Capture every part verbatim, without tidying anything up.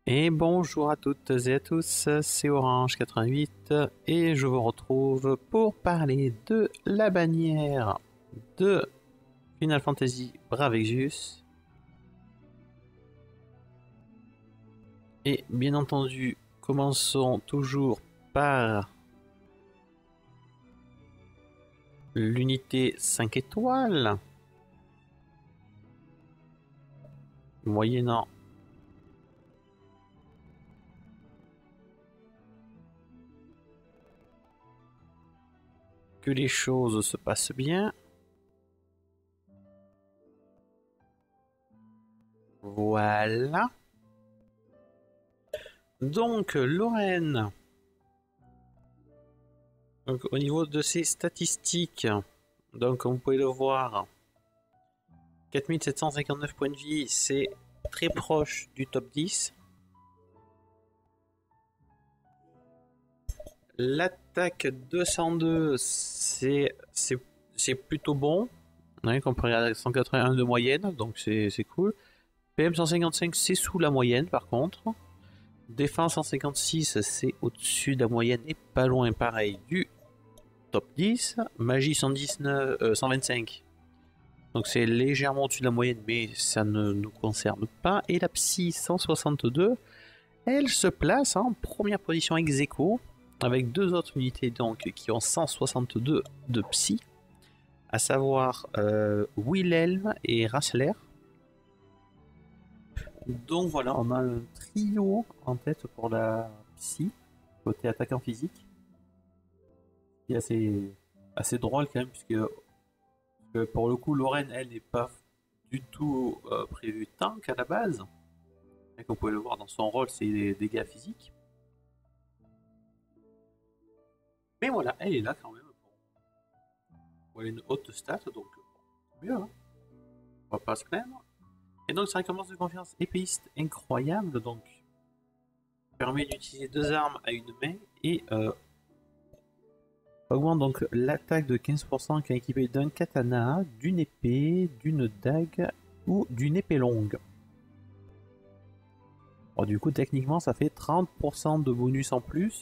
Et bonjour à toutes et à tous, c'est Orange quatre-vingt-huit et je vous retrouve pour parler de la bannière de Final Fantasy Brave Exvius. Et bien entendu, commençons toujours par l'unité cinq étoiles, moyennant que les choses se passent bien. Voilà. Donc, Lorraine. Donc, au niveau de ses statistiques, donc comme vous pouvez le voir, quatre mille sept cent cinquante-neuf points de vie, c'est très proche du top dix. L'attaque deux cent deux, c'est plutôt bon, ouais, comparé à cent quatre-vingt-un de moyenne, donc c'est cool. P M cent cinquante-cinq, c'est sous la moyenne par contre. Défense cent cinquante-six, c'est au-dessus de la moyenne et pas loin pareil du top dix. Magie cent dix-neuf, euh, cent vingt-cinq, donc c'est légèrement au-dessus de la moyenne, mais ça ne nous concerne pas. Et la psy cent soixante-deux, elle se place en première position ex aequo, avec deux autres unités donc qui ont cent soixante-deux de psy, à savoir euh, Wilhelm et Rassler. Donc voilà, on a un trio en tête pour la psy, côté attaquant physique. C'est assez, assez drôle quand même, puisque euh, pour le coup, Lorraine, elle, n'est pas du tout euh, prévue tank à la base. Et comme vous pouvez le voir dans son rôle, c'est des dégâts physiques. Mais voilà, elle est là quand même. Elle a une haute stat, donc mieux, hein. On va pas se plaindre. Et donc, sa récompense de confiance épéiste incroyable, donc permet d'utiliser deux armes à une main et euh, augmente donc l'attaque de quinze pour cent quand équipée d'un katana, d'une épée, d'une dague ou d'une épée longue. Bon, du coup, techniquement, ça fait trente pour cent de bonus en plus.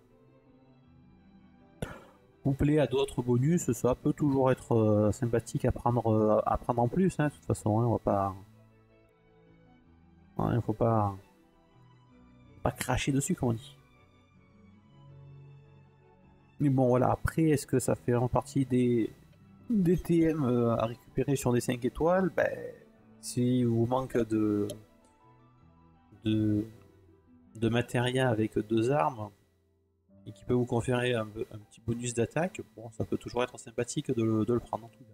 Couplé à d'autres bonus, ça peut toujours être euh, sympathique à prendre, euh, à prendre en plus, hein, de toute façon, hein, on va pas... Il ne faut pas... pas cracher dessus, comme on dit. Mais bon, voilà, après, est-ce que ça fait en partie des, des T M euh, à récupérer sur des cinq étoiles? Ben, si vous manque de... de, de matériel avec deux armes, et qui peut vous conférer un, un petit bonus d'attaque, bon, ça peut toujours être sympathique de le, de le prendre en tout cas.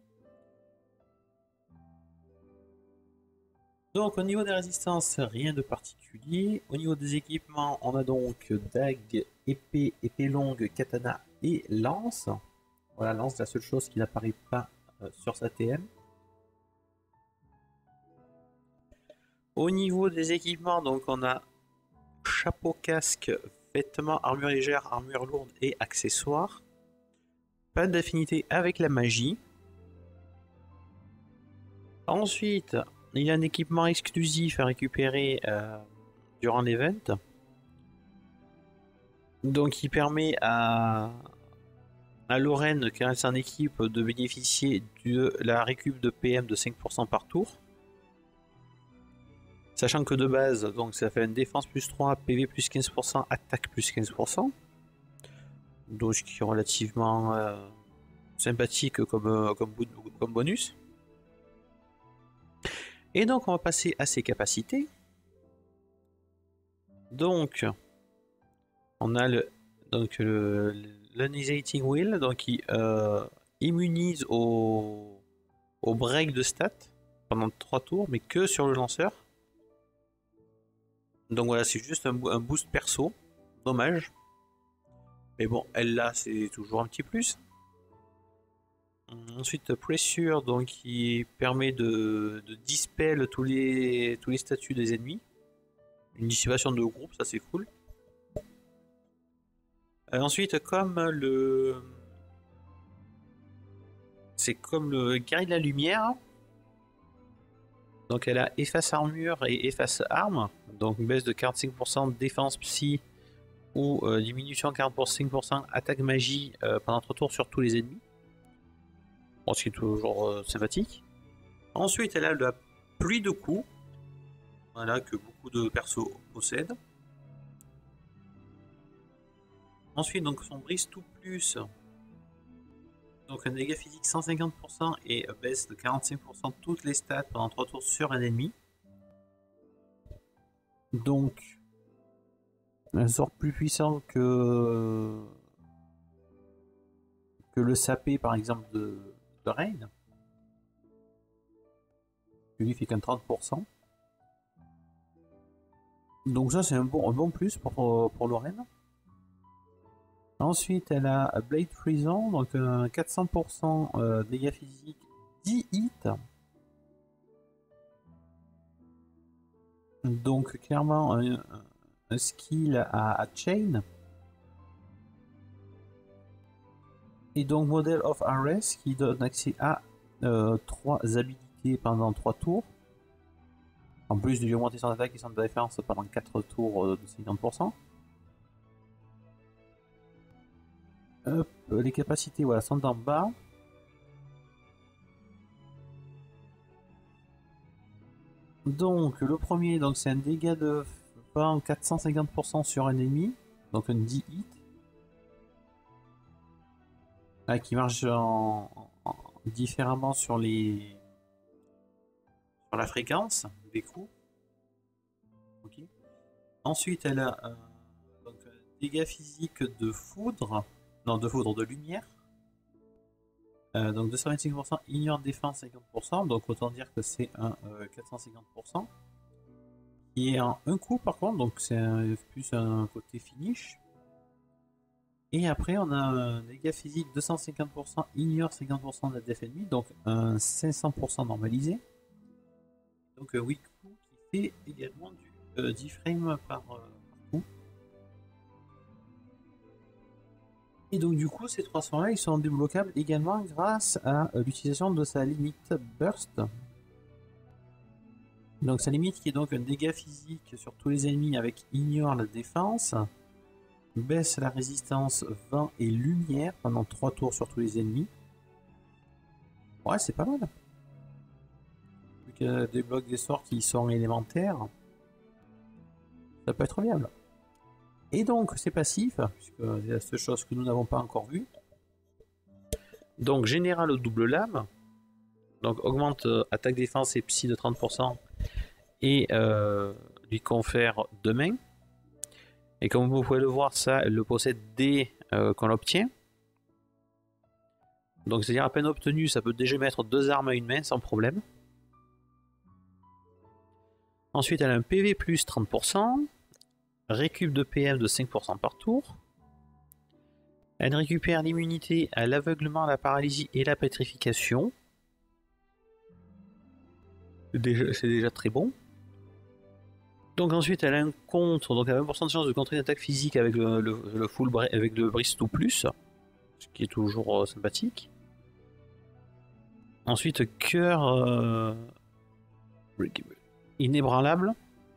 Donc au niveau des résistances, rien de particulier. Au niveau des équipements, on a donc dague, épée, épée longue, katana et lance. Voilà, lance, la seule chose qui n'apparaît pas euh, sur sa T M. Au niveau des équipements, donc on a chapeau, casque, vêtements, armure légère, armure lourde et accessoires. Pas d'affinité avec la magie. Ensuite, il y a un équipement exclusif à récupérer euh, durant l'event. Donc il permet à, à Lorraine, qui a son équipe, de bénéficier de la récup de P M de cinq pour cent par tour. Sachant que de base, donc ça fait une défense plus trois, P V plus quinze pour cent, attaque plus quinze pour cent. Donc ce qui est relativement euh, sympathique comme, comme, comme bonus. Et donc on va passer à ses capacités. Donc on a le donc le l'Ionizing Will, donc qui euh, immunise au, au break de stats pendant trois tours, mais que sur le lanceur. Donc voilà, c'est juste un, un boost perso, dommage. Mais bon, elle là, c'est toujours un petit plus. Ensuite, Pressure, donc qui permet de, de dispel tous les, tous les statuts des ennemis. Une dissipation de groupe, ça c'est cool. Euh, ensuite, comme le... C'est comme le guerrier de la lumière. Donc elle a efface armure et efface arme, donc baisse de quarante-cinq pour cent défense psy ou euh, diminution quarante-cinq pour cent attaque magie euh, pendant trois tours sur tous les ennemis. Bon, ce qui est toujours euh, sympathique. Ensuite elle a la pluie de coups, voilà, que beaucoup de persos possèdent. Ensuite donc son brise tout plus, donc un dégât physique cent cinquante pour cent et baisse de quarante-cinq pour cent toutes les stats pendant trois tours sur un ennemi. Donc un sort plus puissant que que le sapé par exemple de, de Rain. Lui fait qu'un trente pour cent. Donc ça c'est un bon, un bon plus pour, pour Lorraine. Ensuite elle a Blade Prison, donc un quatre cents pour cent euh, dégâts physiques, dix hits. Donc clairement un, un skill à, à chain. Et donc Model of Arrest qui donne accès à euh, trois habilités pendant trois tours. En plus de lui augmenter son attaque et son défense pendant quatre tours euh, de cinquante pour cent. Hop, les capacités voilà, sont en bas. Donc le premier, donc c'est un dégât de quatre cent cinquante pour cent sur un ennemi, donc un dix hit. Ah, qui marche en, en, différemment sur les sur la fréquence des coups. Okay. Ensuite elle a euh, donc, un dégât physique de foudre, non de foudre de lumière. Euh, donc deux cent vingt-cinq pour cent ignore défense cinquante pour cent, donc autant dire que c'est un euh, quatre cent cinquante pour cent. Qui est en un coup par contre, donc c'est plus un côté finish. Et après on a un dégât physique deux cent cinquante pour cent ignore cinquante pour cent de la def ennemie, donc un cinq cents pour cent normalisé. Donc euh, huit coups qui fait également du euh, dix frames par, euh, par coup. Et donc du coup ces trois sorts là ils sont débloquables également grâce à euh, l'utilisation de sa limite burst. Donc sa limite qui est donc un dégât physique sur tous les ennemis avec ignore la défense, baisse la résistance vent et lumière pendant trois tours sur tous les ennemis. Ouais c'est pas mal. Vu qu'elle débloque des sorts qui sont élémentaires, ça peut être viable. Et donc c'est passif, puisque c'est la seule chose que nous n'avons pas encore vue. Donc général au double lame, donc augmente euh, attaque défense et psy de trente pour cent et euh, lui confère deux mains. Et comme vous pouvez le voir, ça elle le possède dès euh, qu'on l'obtient. Donc c'est-à-dire à peine obtenu, ça peut déjà mettre deux armes à une main sans problème. Ensuite elle a un P V plus trente pour cent. Récup de P M de cinq pour cent par tour. Elle récupère l'immunité à l'aveuglement, la paralysie et la pétrification. C'est déjà, déjà très bon. Donc ensuite elle a un contre, donc elle a vingt pour cent de chance de contrer une attaque physique avec le, le, le full avec le brise tout plus, ce qui est toujours euh, sympathique. Ensuite cœur euh, inébranlable.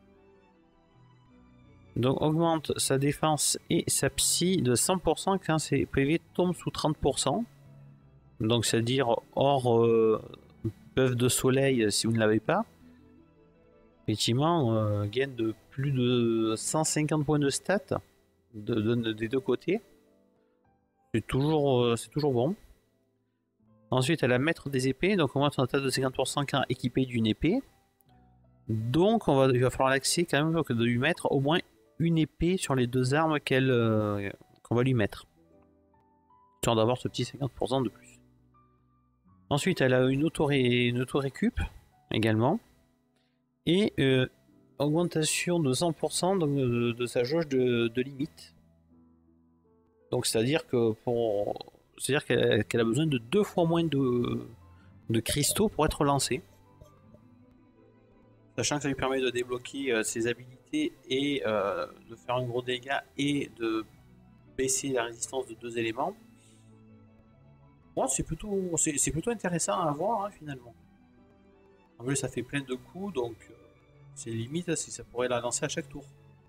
Donc augmente sa défense et sa psy de cent pour cent quand ses P V tombent sous trente pour cent. Donc c'est à dire hors euh, bœuf de soleil si vous ne l'avez pas. Effectivement, euh, gain de plus de cent cinquante points de stats de, de, de, des deux côtés. C'est toujours, euh, c'est toujours bon. Ensuite elle a maître des épées, donc augmente son attaque de cinquante pour cent quand équipé d'une épée. Donc on va, il va falloir l'accès quand même de lui mettre au moins une épée sur les deux armes qu'elle euh, qu'on va lui mettre, histoire d'avoir ce petit cinquante pour cent de plus. Ensuite elle a une auto-récup une auto également et euh, augmentation de cent pour cent de, de, de sa jauge de, de limite. Donc c'est à dire que pour c'est à dire qu'elle qu'elle a besoin de deux fois moins de, de cristaux pour être lancée. Sachant que ça lui permet de débloquer euh, ses habilités et euh, de faire un gros dégât et de baisser la résistance de deux éléments. Bon, c'est plutôt, c'est plutôt intéressant à voir hein, finalement. En plus, ça fait plein de coups, donc euh, c'est limite si ça pourrait la lancer à chaque tour.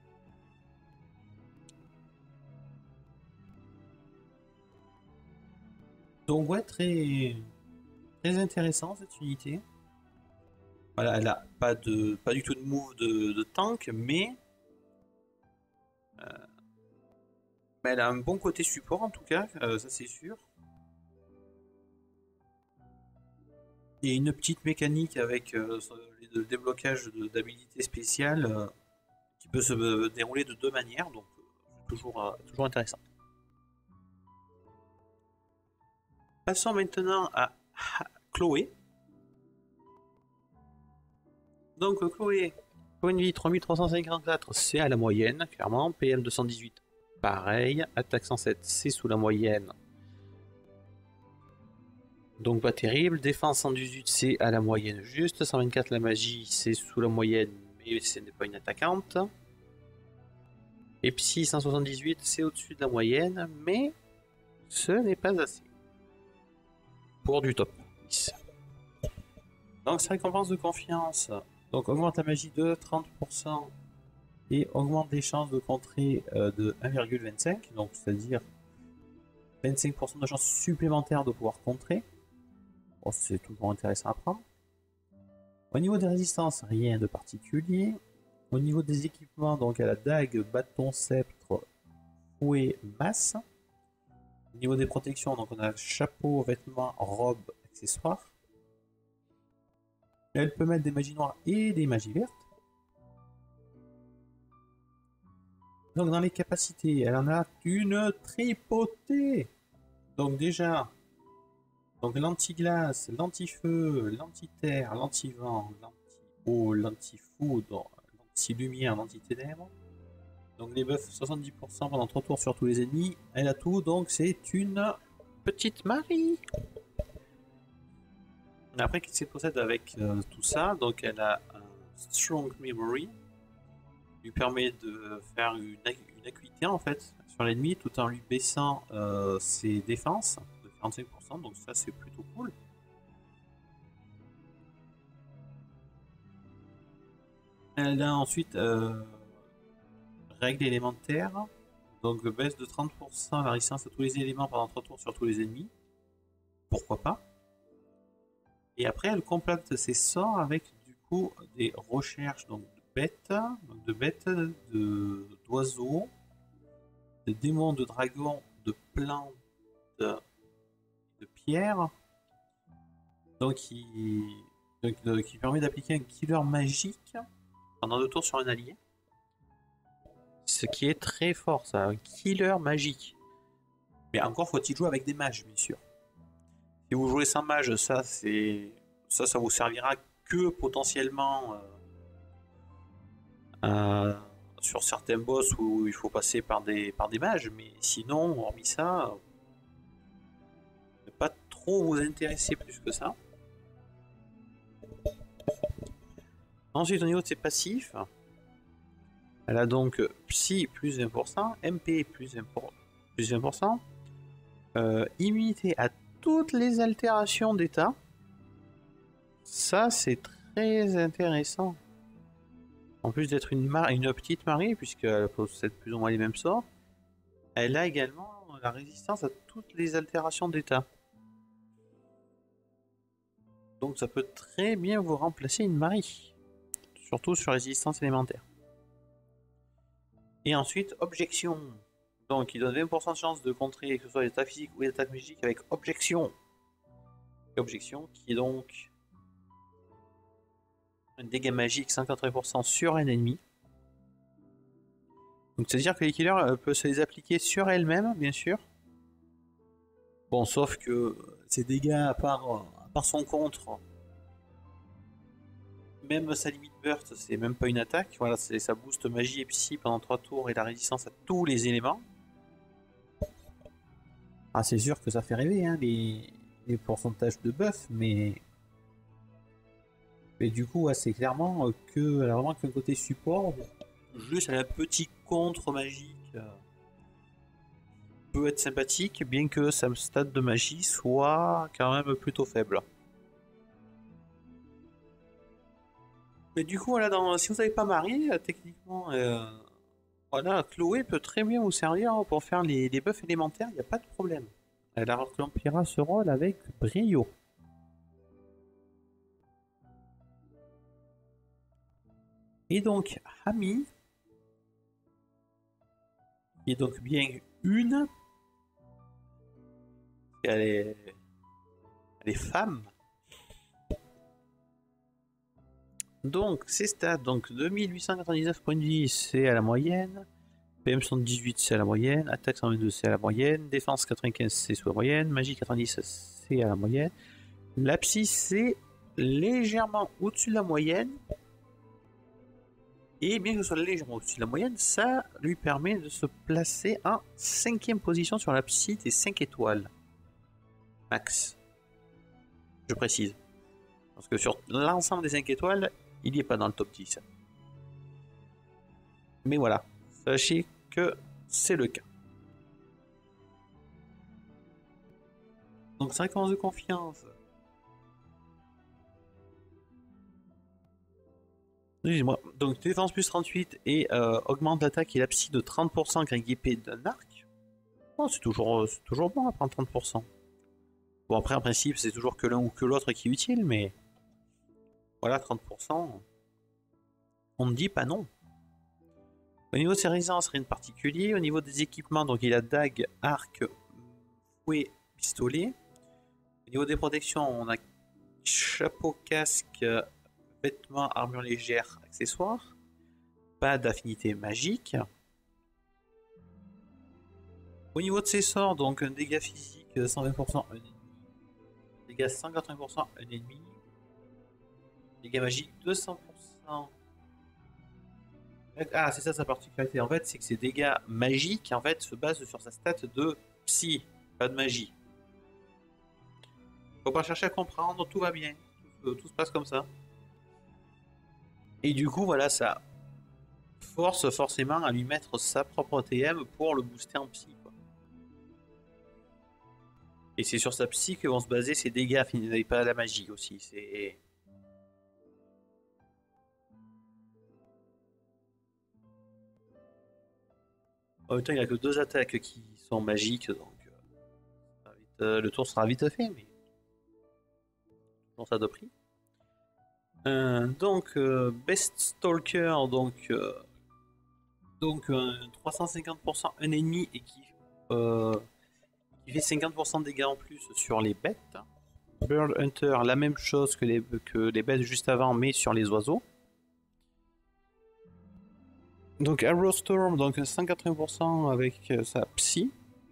Donc ouais, très, très intéressant cette unité. Voilà, elle a pas, de, pas du tout de move de, de tank, mais euh, mais elle a un bon côté support en tout cas, euh, ça c'est sûr. Et une petite mécanique avec euh, le déblocage d'habilités spéciales euh, qui peut se euh, dérouler de deux manières, donc euh, toujours, euh, toujours intéressant. Passons maintenant à Chloé. Donc Chloé, point de vie trois mille trois cent cinquante-quatre, c'est à la moyenne, clairement. P M deux cent dix-huit, pareil. Attaque cent sept, c'est sous la moyenne. Donc pas terrible. Défense cent dix-huit, c'est à la moyenne juste. cent vingt-quatre, la magie, c'est sous la moyenne, mais ce n'est pas une attaquante. Et Psy cent soixante-dix-huit, c'est au-dessus de la moyenne, mais ce n'est pas assez. Pour du top dix. Donc sa récompense de confiance. Donc augmente la magie de trente pour cent et augmente les chances de contrer euh, de un virgule vingt-cinq, donc c'est-à-dire vingt-cinq pour cent de chances supplémentaires de pouvoir contrer. Bon, c'est toujours intéressant à prendre. Au niveau des résistances, rien de particulier. Au niveau des équipements, donc elle a dague, bâton, sceptre, fouet, masse. Au niveau des protections, donc on a chapeau, vêtements, robe, accessoires. Elle peut mettre des magies noires et des magies vertes. Donc dans les capacités, elle en a une tripotée. Donc déjà, donc l'anti-glace, l'anti-feu, l'anti-terre, l'anti-vent, l'anti-eau, l'anti-foudre, l'anti-lumière, l'anti-ténèbres. Donc les buffs soixante-dix pour cent pendant trois tours sur tous les ennemis. Elle a tout, donc c'est une petite Marie. Après, qu'est-ce qu'elle possède avec euh, tout ça? Donc elle a un Strong Memory, lui permet de faire une, une acuité en fait sur l'ennemi tout en lui baissant euh, ses défenses de quarante-cinq pour cent, donc ça c'est plutôt cool. Elle a ensuite euh, règle élémentaire, donc baisse de trente pour cent la résistance à tous les éléments pendant trois tours sur tous les ennemis. Pourquoi pas? Et après elle complète ses sorts avec du coup des recherches donc de bêtes, donc de bêtes, de d'oiseaux, de démons, de dragons, de plantes, de, de pierres. Donc qui, donc, euh, qui permet d'appliquer un killer magique pendant deux tours sur un allié. Ce qui est très fort, ça, un killer magique. Mais encore faut-il jouer avec des mages, bien sûr. Si vous jouez sans mage, ça c'est ça, ça vous servira que potentiellement euh, euh, sur certains boss où il faut passer par des par des mages, mais sinon, hormis ça, ne pas trop vous intéresser plus que ça. Ensuite, au niveau de ses passifs, elle a donc Psy plus vingt pour cent, M P plus vingt pour cent, euh, immunité à toutes les altérations d'état. Ça, c'est très intéressant. En plus d'être une, une petite Marie, puisqu'elle possède plus ou moins les mêmes sorts, elle a également la résistance à toutes les altérations d'état. Donc ça peut très bien vous remplacer une Marie. Surtout sur résistance élémentaire. Et ensuite, objection. Donc il donne vingt pour cent de chance de contrer que ce soit les attaques physiques ou les attaques magiques avec objection. Et objection qui est donc un dégât magique cent quatre-vingts pour cent sur un ennemi. Donc c'est-à-dire que les killers euh, peuvent se les appliquer sur elles-mêmes, bien sûr. Bon, sauf que ces dégâts, à part, à part son contre, même sa limite burst, c'est même pas une attaque. Voilà, c'est ça booste magie et psy pendant trois tours et la résistance à tous les éléments. Ah, c'est sûr que ça fait rêver, hein, les, les pourcentages de buff, mais... Mais du coup, ouais, c'est clairement que... Elle a vraiment qu'un côté support. Juste, elle a un petit contre magique. Euh, peut être sympathique, bien que sa stat de magie soit quand même plutôt faible. Mais du coup, voilà, dans, si vous n'avez pas marié, euh, techniquement, euh, voilà, Chloé peut très bien vous servir hein, pour faire les, les buffs élémentaires, il n'y a pas de problème. Elle accomplira ce rôle avec brio. Et donc, Ami, qui est donc bien une, elle est, elle est femme. Donc, ses stats, donc deux mille huit cent quatre-vingt-dix-neuf points de vie, c'est à la moyenne. P M soixante-dix-huit, c'est à la moyenne. Attaque cent vingt-deux, c'est à la moyenne. Défense quatre-vingt-quinze, c'est sous la moyenne. Magie quatre-vingt-dix, c'est à la moyenne. La psy, c'est légèrement au-dessus de la moyenne. Et bien que ce soit légèrement au-dessus de la moyenne, ça lui permet de se placer en cinquième position sur la psy des cinq étoiles. Max. Je précise. Parce que sur l'ensemble des cinq étoiles, il n'y est pas dans le top dix. Mais voilà, sachez que c'est le cas. Donc cinquante de confiance. Excusez-moi. Donc défense plus trente-huit et euh, augmente l'attaque et la psy de trente pour cent avec épée d'un arc. Oh, c'est toujours, toujours bon à prendre trente pour cent. Bon après en principe c'est toujours que l'un ou que l'autre qui est utile, mais voilà trente pour cent. On ne dit pas non. Au niveau de ses résistances, rien de particulier. Au niveau des équipements, donc il a dague, arc, fouet, pistolet. Au niveau des protections, on a chapeau, casque, vêtements, armure légère, accessoires. Pas d'affinité magique. Au niveau de ses sorts, donc un dégât physique cent vingt pour cent, un ennemi. Dégâts cent quatre-vingts pour cent, un ennemi. Dégâts magiques deux cents pour cent. Ah, c'est ça sa particularité. En fait, c'est que ses dégâts magiques en fait se basent sur sa stat de psy, pas de magie. Faut pas chercher à comprendre, tout va bien, tout, tout se passe comme ça. Et du coup, voilà, ça force forcément à lui mettre sa propre T M pour le booster en psy, quoi. Et c'est sur sa psy que vont se baser ses dégâts, et pas la magie aussi. C'est en même temps, il n'y a que deux attaques qui sont magiques, donc euh, vite, euh, le tour sera vite fait, mais on ça de prix. Euh, donc, euh, Best Stalker, donc, euh, donc euh, trois cent cinquante pour cent un ennemi et qui, euh, qui fait cinquante pour cent de dégâts en plus sur les bêtes. Bird Hunter, la même chose que les, que les bêtes juste avant, mais sur les oiseaux. Donc Arrow Storm, donc cent quatre-vingts pour cent avec euh, sa psy.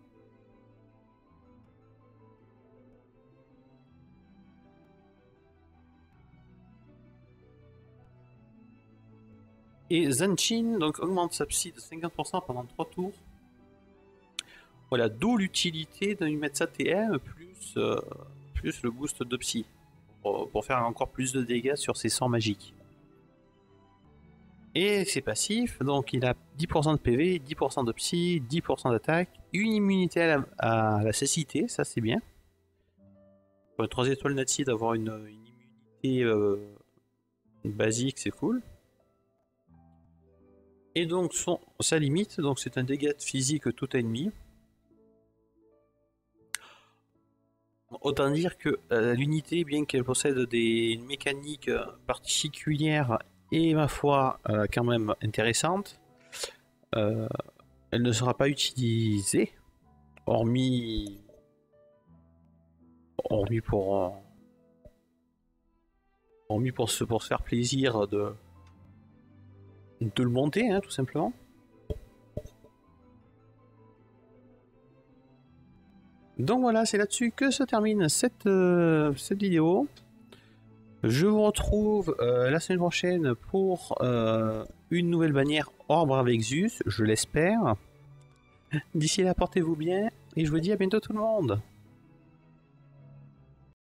Et Zanchin, donc augmente sa psy de cinquante pour cent pendant trois tours. Voilà, d'où l'utilité de lui mettre sa T M plus, euh, plus le boost de psy. Pour, pour faire encore plus de dégâts sur ses sorts magiques. Et c'est passif, donc il a dix pour cent de P V, dix pour cent de psy, dix pour cent d'attaque, une immunité à la, à la cécité, ça c'est bien. Pour une trois étoiles native, d'avoir une, une immunité euh, basique, c'est cool. Et donc son, sa limite, donc c'est un dégât physique tout ennemi. Autant dire que euh, l'unité, bien qu'elle possède des mécaniques particulières et ma foi euh, quand même intéressante, euh, elle ne sera pas utilisée, hormis, hormis pour, euh, hormis pour se, pour se faire plaisir de, de le monter, hein, tout simplement. Donc voilà, c'est là-dessus que se termine cette, euh, cette vidéo. Je vous retrouve euh, la semaine prochaine pour euh, une nouvelle bannière Orbre avec Zeus, je l'espère. D'ici là, portez-vous bien et je vous dis à bientôt tout le monde.